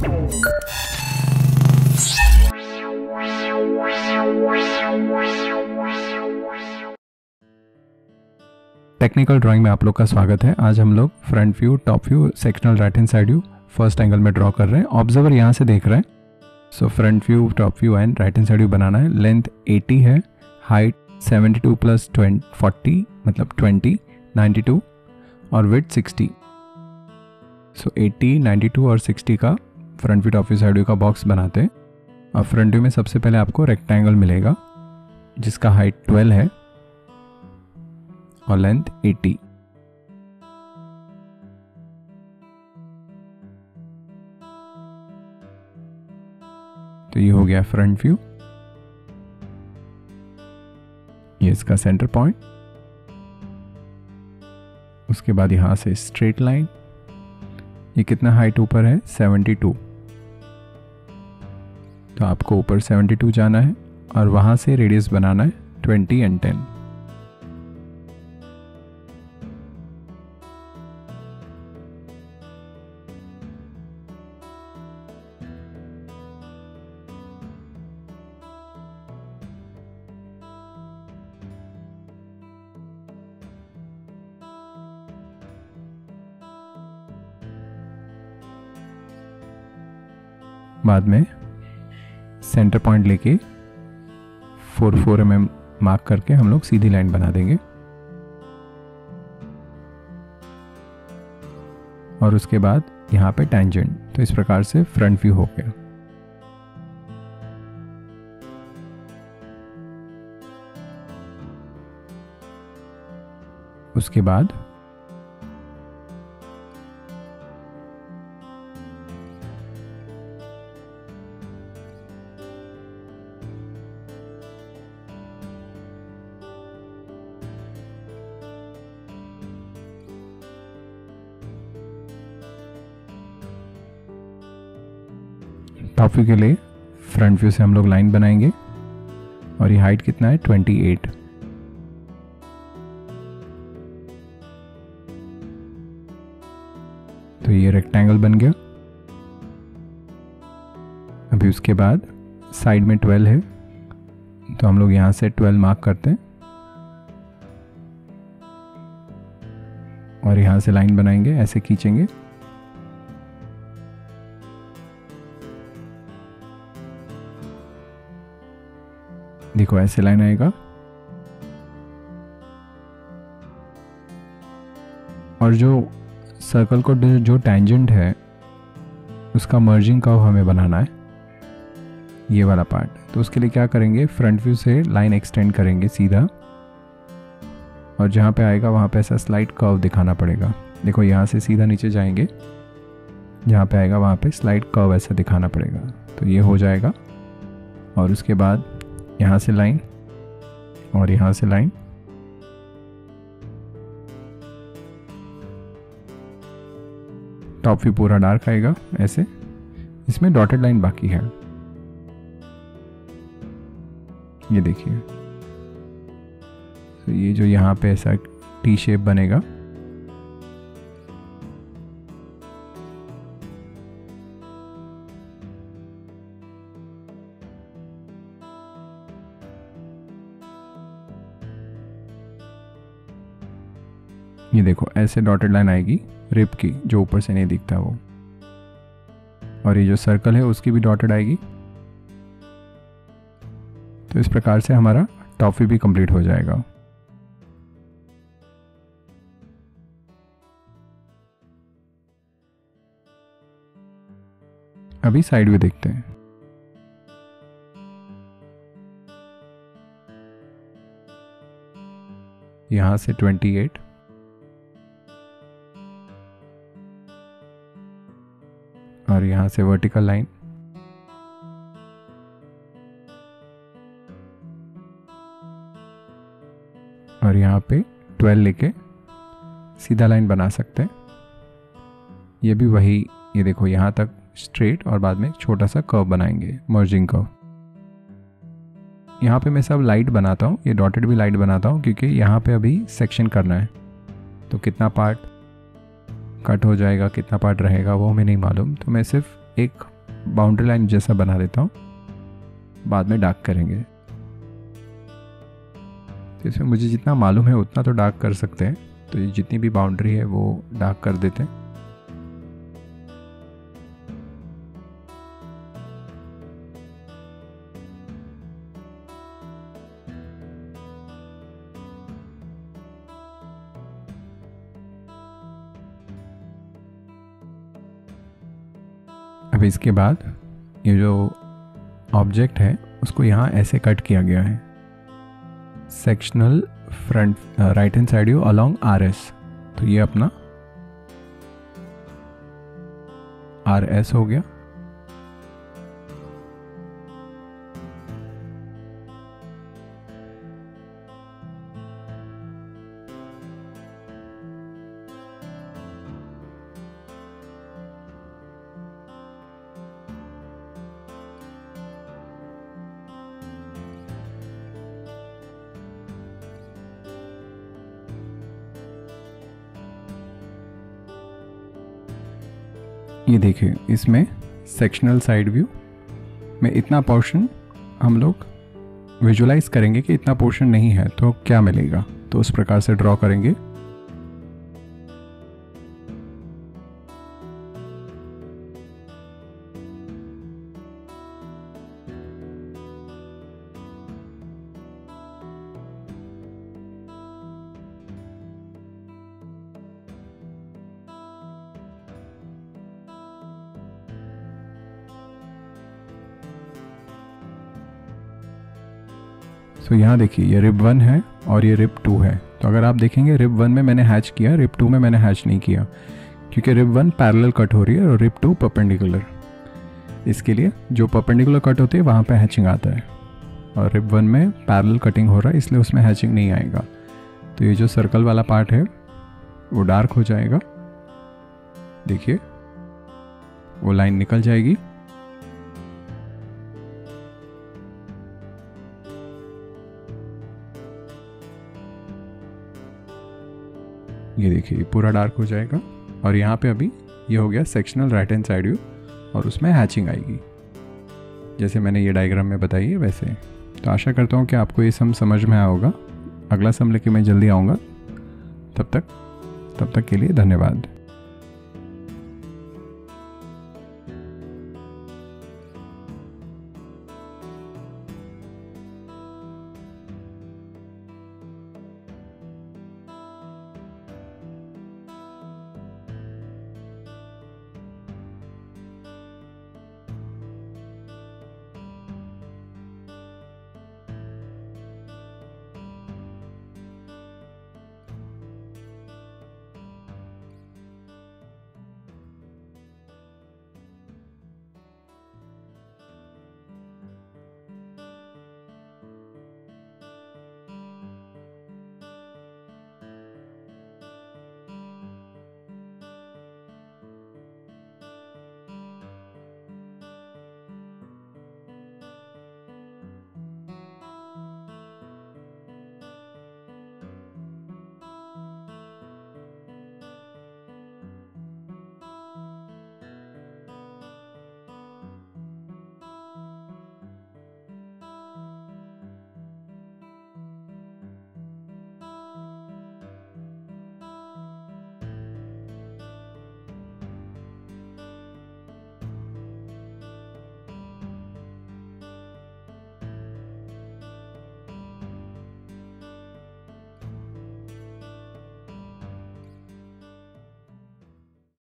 Technical drawing में आप लोग का स्वागत है। आज हम लोग front view, top view, sectional right hand side view first angle में ड्रॉ कर रहे हैं। ऑब्जर्वर यहाँ से देख रहे हैं। So front view, top view and right hand side view बनाना है। लेंथ 80 है, हाइट 72 प्लस 40 मतलब 20, 92 और विड्थ 60। सो 80, 92 और 60 का front view, top view, side view का बॉक्स बनाते हैं। अब फ्रंट व्यू में सबसे पहले आपको रेक्टेंगल मिलेगा जिसका हाइट 12 है और लेंथ 80। तो ये हो गया फ्रंट व्यू। ये इसका सेंटर पॉइंट। उसके बाद यहां से स्ट्रेट लाइन। ये कितना हाइट ऊपर है? 72। तो आपको ऊपर 72 जाना है और वहां से रेडियस बनाना है 20 एंड 10। बाद में सेंटर पॉइंट लेके 4 mm मार्क करके हम लोग सीधी लाइन बना देंगे और उसके बाद यहाँ पे टेंजेंट। तो इस प्रकार से फ्रंट व्यू हो गया। उसके बाद टॉप व्यू के लिए फ्रंट व्यू से हम लोग लाइन बनाएंगे और ये हाइट कितना है? 28। तो ये रेक्टेंगल बन गया। अभी उसके बाद साइड में 12 है तो हम लोग यहां से 12 मार्क करते हैं और यहां से लाइन बनाएंगे, ऐसे खींचेंगे। देखो ऐसे लाइन आएगा और जो सर्कल को जो टेंजेंट है उसका मर्जिंग कर्व हमें बनाना है, ये वाला पार्ट। तो उसके लिए क्या करेंगे? फ्रंट व्यू से लाइन एक्सटेंड करेंगे सीधा और जहाँ पे आएगा वहाँ पे ऐसा स्लाइड कर्व दिखाना पड़ेगा। देखो यहाँ से सीधा नीचे जाएंगे, जहाँ पे आएगा वहाँ पे स्लाइड कर्व ऐसा दिखाना पड़ेगा। तो ये हो जाएगा और उसके बाद यहाँ से लाइन और यहाँ से लाइन। टॉप व्यू पूरा डार्क आएगा ऐसे। इसमें डॉटेड लाइन बाकी है, ये देखिए। तो ये जो यहाँ पे ऐसा टी शेप बनेगा, ये देखो ऐसे डॉटेड लाइन आएगी रिब की, जो ऊपर से नहीं दिखता वो। और ये जो सर्कल है उसकी भी डॉटेड आएगी। तो इस प्रकार से हमारा टॉप व्यू भी कंप्लीट हो जाएगा। अभी साइड व्यू देखते हैं। यहां से 28 और यहां से वर्टिकल लाइन और यहाँ पे 12 लेके सीधा लाइन बना सकते हैं। ये भी वही, ये देखो यहाँ तक स्ट्रेट और बाद में एक छोटा सा कर्व बनाएंगे, मर्जिंग कर्व। यहाँ पे मैं सब लाइट बनाता हूँ, ये डॉटेड भी लाइट बनाता हूँ क्योंकि यहाँ पे अभी सेक्शन करना है। तो कितना पार्ट कट हो जाएगा, कितना पार्ट रहेगा वो हमें नहीं मालूम। तो मैं सिर्फ एक बाउंड्री लाइन जैसा बना देता हूँ, बाद में डार्क करेंगे। तो इसमें मुझे जितना मालूम है उतना तो डार्क कर सकते हैं, तो ये जितनी भी बाउंड्री है वो डार्क कर देते हैं। अब इसके बाद ये जो ऑब्जेक्ट है उसको यहाँ ऐसे कट किया गया है, sectional front right hand side view along RS। तो ये अपना RS हो गया। ये देखिए, इसमें सेक्शनल साइड व्यू में इतना पोर्शन हम लोग विजुलाइज करेंगे कि इतना पोर्शन नहीं है तो क्या मिलेगा, तो उस प्रकार से ड्रॉ करेंगे। तो यहाँ देखिए, ये रिब 1 है और ये रिब 2 है। तो अगर आप देखेंगे रिब 1 में मैंने हैच किया, रिब 2 में मैंने हैच नहीं किया, क्योंकि रिब 1 पैरेलल कट हो रही है और रिब 2 परपेंडिकुलर। इसके लिए जो परपेंडिकुलर कट होती है वहाँ पे हैचिंग आता है, और रिब 1 में पैरेलल कटिंग हो रहा है इसलिए उसमें हैचिंग नहीं आएगा। तो ये जो सर्कल वाला पार्ट है वो डार्क हो जाएगा, देखिए वो लाइन निकल जाएगी। ये देखिए पूरा डार्क हो जाएगा, और यहाँ पे अभी ये हो गया sectional right hand side view, और उसमें हैचिंग आएगी जैसे मैंने ये डायग्राम में बताई है वैसे। तो आशा करता हूँ कि आपको ये सम समझ में आया होगा। अगला सम लेके मैं जल्दी आऊँगा, तब तक के लिए धन्यवाद।